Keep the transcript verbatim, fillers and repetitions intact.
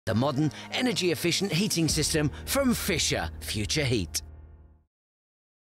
The modern, energy-efficient heating system from Fischer Future Heat.